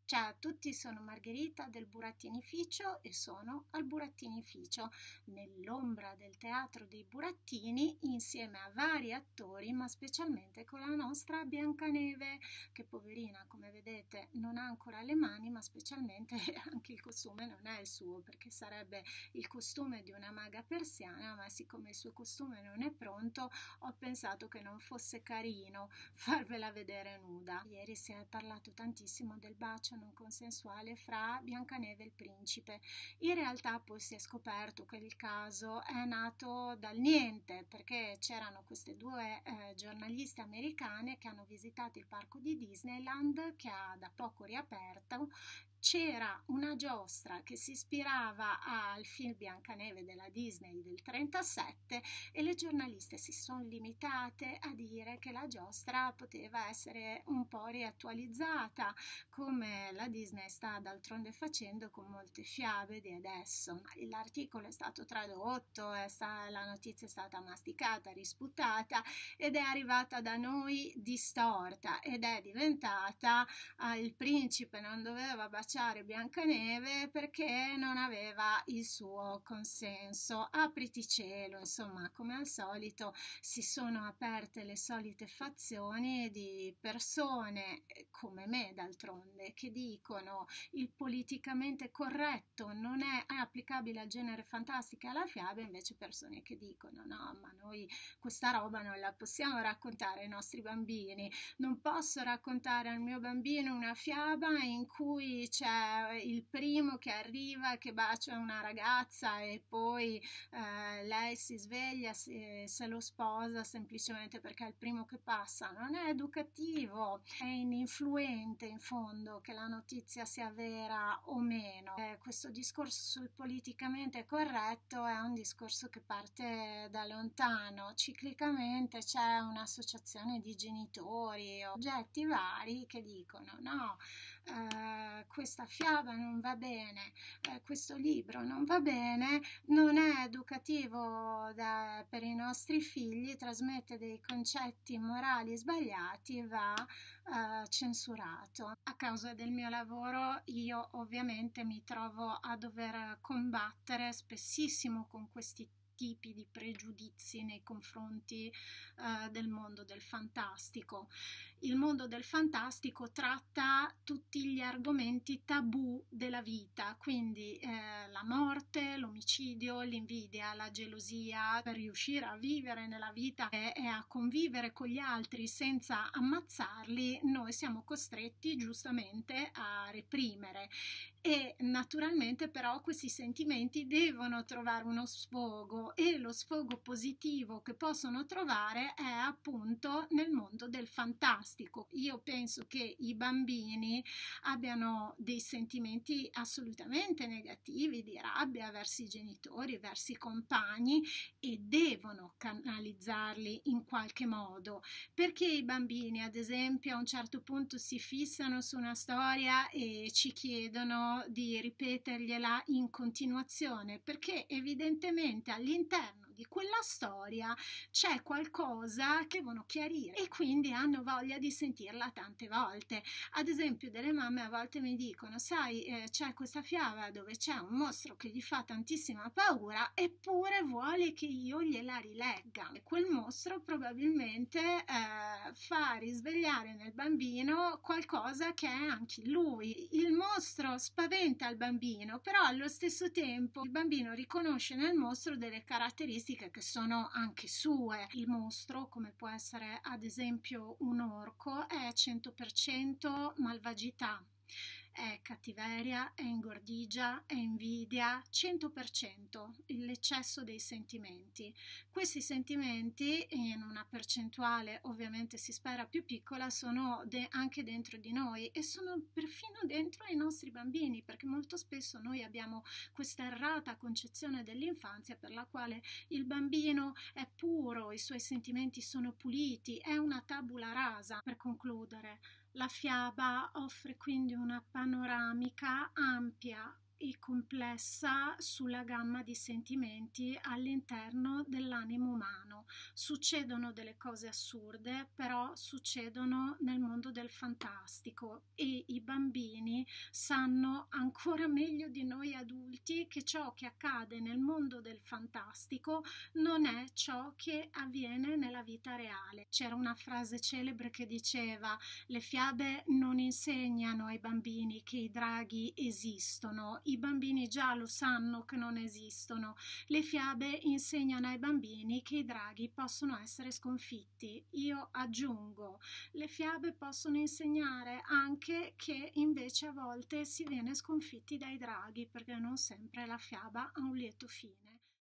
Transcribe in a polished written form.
Ciao a tutti, sono Margherita del Burattinificio e sono al Burattinificio, nell'ombra del teatro dei Burattini, insieme a vari attori, ma specialmente con la nostra Biancaneve, che poverina, come vedete, non ha ancora le mani, ma specialmente anche il costume non è il suo, perché sarebbe il costume di una maga persiana, ma siccome il suo costume non è pronto, ho pensato che non fosse carino farvela vedere nuda. Ieri si è parlato tantissimo del bacio non consensuale fra Biancaneve e il principe. In realtà poi si è scoperto che il caso è nato dal niente, perché c'erano queste due giornaliste americane che hanno visitato il parco di Disneyland, che ha da poco riaperto. C'era una giostra che si ispirava al film Biancaneve della Disney del 37 e le giornaliste si sono limitate a dire che la giostra poteva essere un po' riattualizzata, come la Disney sta d'altronde facendo con molte fiabe di adesso. L'articolo è stato tradotto, la notizia è stata masticata, risputata ed è arrivata da noi distorta ed è diventata il principe non doveva baciare Biancaneve perché non aveva il suo consenso. Apriti cielo, insomma, come al solito si sono aperte le solite fazioni di persone come me, d'altronde, che dicono il politicamente corretto non è applicabile al genere fantastico e alla fiaba, invece persone che dicono no, ma noi questa roba non la possiamo raccontare ai nostri bambini, non posso raccontare al mio bambino una fiaba in cui c'è il primo che arriva, che bacia una ragazza e poi lei si sveglia, se lo sposa semplicemente perché è il primo che passa. Non è educativo, è ininfluente in fondo che la notizia sia vera o meno. Questo discorso sul politicamente corretto è un discorso che parte da lontano. Ciclicamente c'è un'associazione di genitori, oggetti vari che dicono no, questa fiaba non va bene, questo libro non va bene, non è educativo per i nostri figli, trasmette dei concetti morali sbagliati, va censurato. A causa del mio lavoro io ovviamente mi trovo a dover combattere spessissimo con questi tipi di pregiudizi nei confronti del mondo del fantastico. Il mondo del fantastico tratta tutti gli argomenti tabù della vita, quindi la morte, l'omicidio, l'invidia, la gelosia. Per riuscire a vivere nella vita e a convivere con gli altri senza ammazzarli, noi siamo costretti giustamente a reprimere. E naturalmente però questi sentimenti devono trovare uno sfogo e lo sfogo positivo che possono trovare è appunto nel mondo del fantastico. Io penso che i bambini abbiano dei sentimenti assolutamente negativi, di rabbia verso i genitori, verso i compagni e devono canalizzarli in qualche modo, perché i bambini ad esempio a un certo punto si fissano su una storia e ci chiedono di ripetergliela in continuazione, perché evidentemente all'interno di quella storia c'è qualcosa che devono chiarire e quindi hanno voglia di sentirla tante volte. Ad esempio delle mamme a volte mi dicono sai c'è questa fiaba dove c'è un mostro che gli fa tantissima paura eppure vuole che io gliela rilegga, e quel mostro probabilmente fa risvegliare nel bambino qualcosa che è anche lui. Il mostro spaventa il bambino, però allo stesso tempo il bambino riconosce nel mostro delle caratteristiche che sono anche sue. Il mostro, come può essere ad esempio un orco, è 100% malvagità, è cattiveria, è ingordigia, è invidia, 100% l'eccesso dei sentimenti. Questi sentimenti, in una percentuale ovviamente si spera più piccola, sono anche dentro di noi e sono perfino dentro i nostri bambini, perché molto spesso noi abbiamo questa errata concezione dell'infanzia per la quale il bambino è puro, i suoi sentimenti sono puliti, è una tabula rasa. Per concludere, la fiaba offre quindi una panoramica ampia, e complessa sulla gamma di sentimenti all'interno dell'animo umano. Succedono delle cose assurde, però succedono nel mondo del fantastico e i bambini sanno ancora meglio di noi adulti che ciò che accade nel mondo del fantastico non è ciò che avviene nella vita reale. C'era una frase celebre che diceva: le fiabe non insegnano ai bambini che i draghi esistono, i bambini già lo sanno che non esistono. Le fiabe insegnano ai bambini che i draghi possono essere sconfitti. Io aggiungo, le fiabe possono insegnare anche che invece a volte si viene sconfitti dai draghi, perché non sempre la fiaba ha un lieto fine.